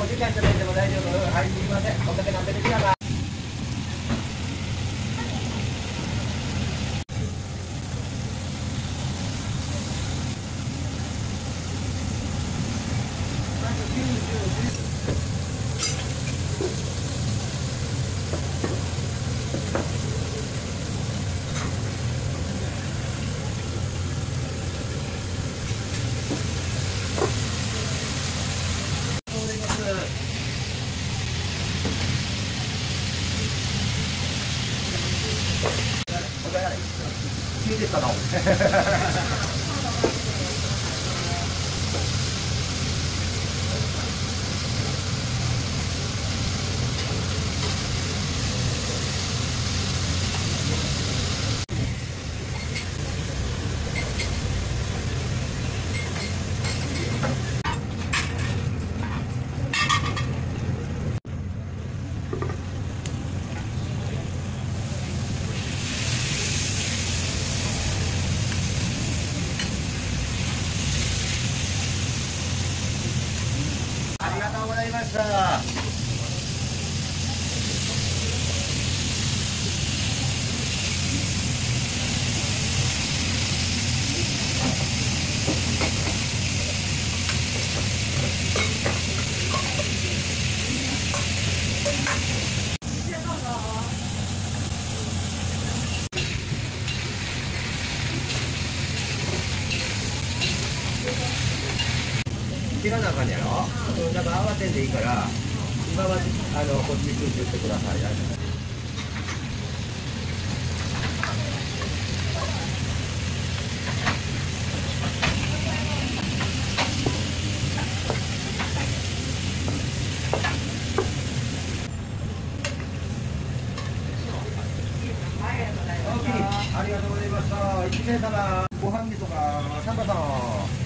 お時間いただいても大丈夫。はい、すみません。お酒飲んでてください。いいですかの。ありがとうございました。切らなあかんやろ。だから慌てんでいいから、今はこっちに集中してください。ありがとうございました。一名様、ご飯にとか、サンバさん。